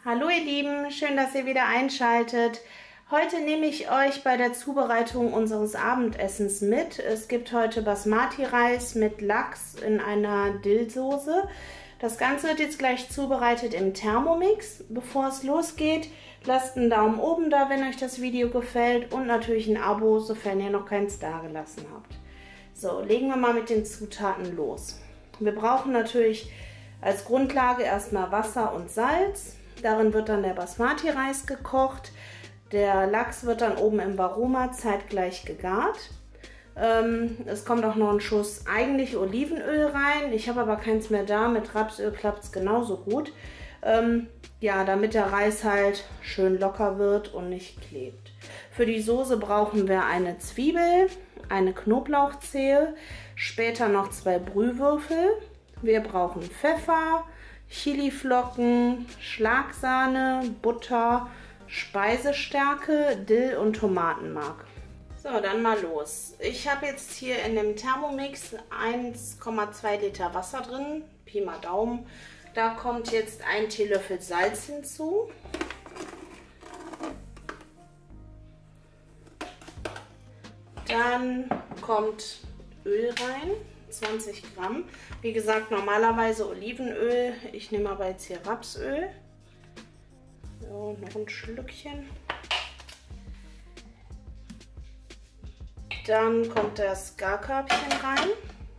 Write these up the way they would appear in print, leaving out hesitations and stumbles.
Hallo ihr Lieben, schön, dass ihr wieder einschaltet. Heute nehme ich euch bei der Zubereitung unseres Abendessens mit. Es gibt heute Basmati-Reis mit Lachs in einer Dillsoße. Das Ganze wird jetzt gleich zubereitet im Thermomix. Bevor es losgeht, lasst einen Daumen oben da, wenn euch das Video gefällt und natürlich ein Abo, sofern ihr noch keins dagelassen habt. So, legen wir mal mit den Zutaten los. Wir brauchen natürlich als Grundlage erstmal Wasser und Salz. Darin wird dann der Basmati-Reis gekocht. Der Lachs wird dann oben im Varoma zeitgleich gegart. Es kommt auch noch ein Schuss eigentlich Olivenöl rein. Ich habe aber keins mehr da. Mit Rapsöl klappt es genauso gut. Ja, damit der Reis halt schön locker wird und nicht klebt. Für die Soße brauchen wir eine Zwiebel, eine Knoblauchzehe, später noch 2 Brühwürfel. Wir brauchen Pfeffer, Chiliflocken, Schlagsahne, Butter, Speisestärke, Dill und Tomatenmark. So, dann mal los. Ich habe jetzt hier in dem Thermomix 1,2 Liter Wasser drin, Pi mal Daumen. Da kommt jetzt ein Teelöffel Salz hinzu. Dann kommt Öl rein. 20 Gramm. Wie gesagt, normalerweise Olivenöl. Ich nehme aber jetzt hier Rapsöl. So, noch ein Schlückchen. Dann kommt das Garkörbchen rein.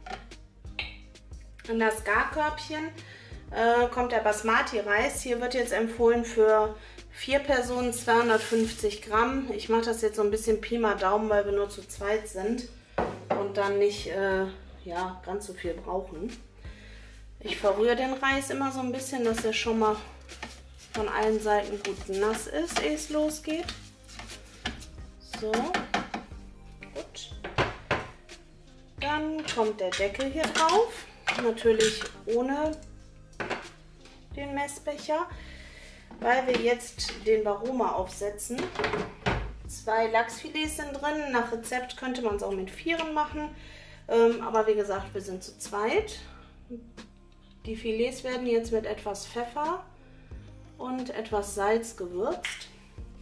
In das Garkörbchen kommt der Basmati-Reis. Hier wird jetzt empfohlen für 4 Personen 250 Gramm. Ich mache das jetzt so ein bisschen Pi mal Daumen, weil wir nur zu zweit sind und dann nicht ja, ganz so viel brauchen. Ich verrühre den Reis immer so ein bisschen, dass er schon mal von allen Seiten gut nass ist, ehe es losgeht. So, gut. Dann kommt der Deckel hier drauf, natürlich ohne den Messbecher, weil wir jetzt den Varoma aufsetzen. 2 Lachsfilets sind drin, nach Rezept könnte man es auch mit 4 machen. Aber wie gesagt, wir sind zu zweit. Die Filets werden jetzt mit etwas Pfeffer und etwas Salz gewürzt.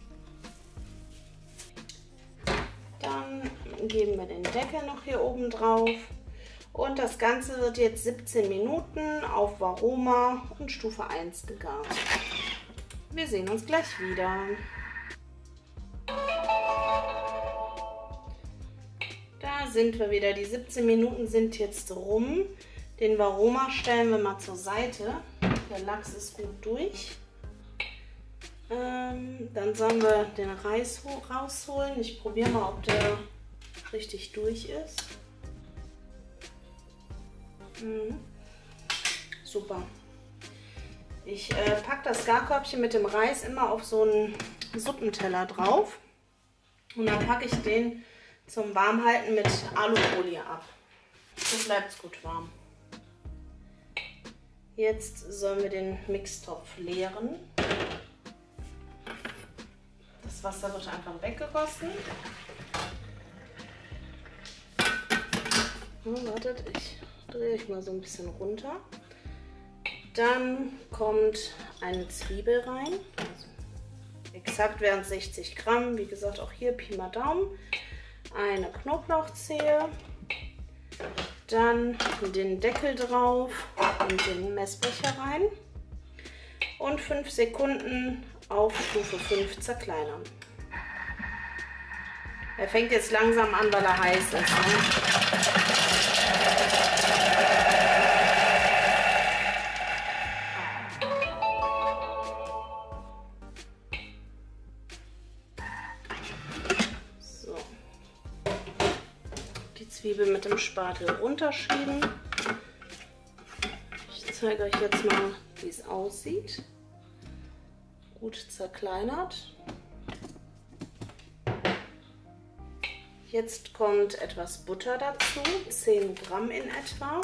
Dann geben wir den Deckel noch hier oben drauf. Und das Ganze wird jetzt 17 Minuten auf Varoma und Stufe 1 gegart. Wir sehen uns gleich wieder. Da sind wir wieder. Die 17 Minuten sind jetzt rum. Den Varoma stellen wir mal zur Seite. Der Lachs ist gut durch. Dann sollen wir den Reis rausholen. Ich probiere mal, ob der richtig durch ist. Super. Ich packe das Garkörbchen mit dem Reis immer auf so einen Suppenteller drauf. Und dann packe ich den zum Warmhalten mit Alufolie ab. So bleibt es gut warm. Jetzt sollen wir den Mixtopf leeren. Das Wasser wird einfach weggegossen. Wartet, ich drehe ich mal so ein bisschen runter. Dann kommt eine Zwiebel rein. Also exakt wären es 60 Gramm. Wie gesagt, auch hier Pi mal Daumen. Eine Knoblauchzehe, dann den Deckel drauf und den Messbecher rein und 5 Sekunden auf Stufe 5 zerkleinern. Er fängt jetzt langsam an, weil er heiß ist. Ne? Zwiebel mit dem Spatel runterschieben. Ich zeige euch jetzt mal, wie es aussieht. Gut zerkleinert. Jetzt kommt etwas Butter dazu, 10 Gramm in etwa.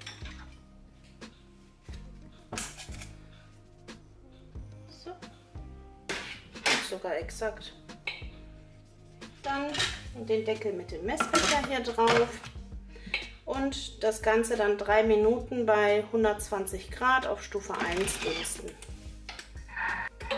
So. Sogar exakt. Dann den Deckel mit dem Messbecher hier drauf und das Ganze dann 3 Minuten bei 120 Grad auf Stufe 1 dünsten.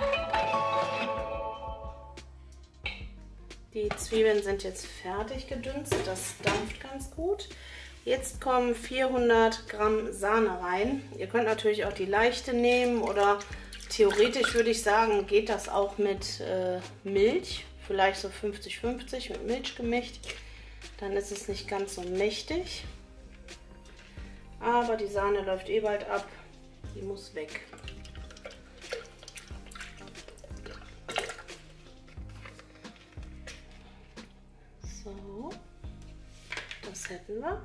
Die Zwiebeln sind jetzt fertig gedünstet, das dampft ganz gut. Jetzt kommen 400 Gramm Sahne rein. Ihr könnt natürlich auch die leichte nehmen oder theoretisch würde ich sagen, geht das auch mit Milch. Vielleicht so 50-50 mit Milch gemischt. Dann ist es nicht ganz so mächtig. Aber die Sahne läuft eh bald ab. Die muss weg. So, das hätten wir.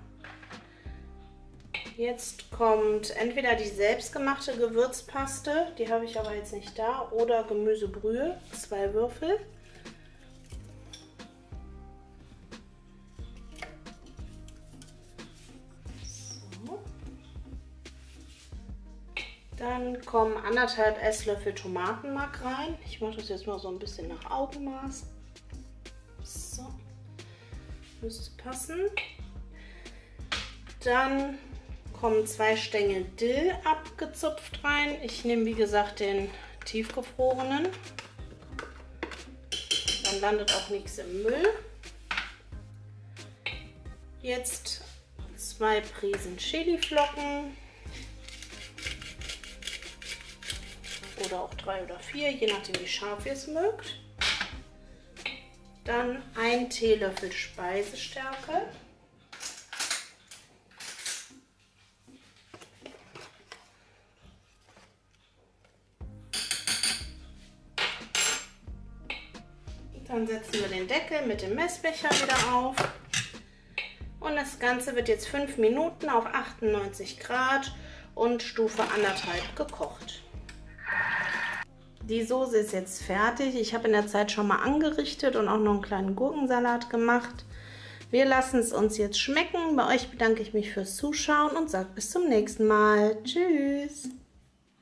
Jetzt kommt entweder die selbstgemachte Gewürzpaste, die habe ich aber jetzt nicht da, oder Gemüsebrühe, 2 Würfel. So. Dann kommen 1,5 Esslöffel Tomatenmark rein. Ich mache das jetzt mal so ein bisschen nach Augenmaß. So, müsste passen. Dann kommen 2 Stängel Dill abgezupft rein. Ich nehme wie gesagt den tiefgefrorenen. Dann landet auch nichts im Müll. Jetzt 2 Prisen Chiliflocken. Oder auch 3 oder 4, je nachdem wie scharf ihr es mögt. Dann 1 Teelöffel Speisestärke. Dann setzen wir den Deckel mit dem Messbecher wieder auf. Und das Ganze wird jetzt 5 Minuten auf 98 Grad und Stufe 1,5 gekocht. Die Soße ist jetzt fertig. Ich habe in der Zeit schon mal angerichtet und auch noch einen kleinen Gurkensalat gemacht. Wir lassen es uns jetzt schmecken. Bei euch bedanke ich mich fürs Zuschauen und sage bis zum nächsten Mal. Tschüss!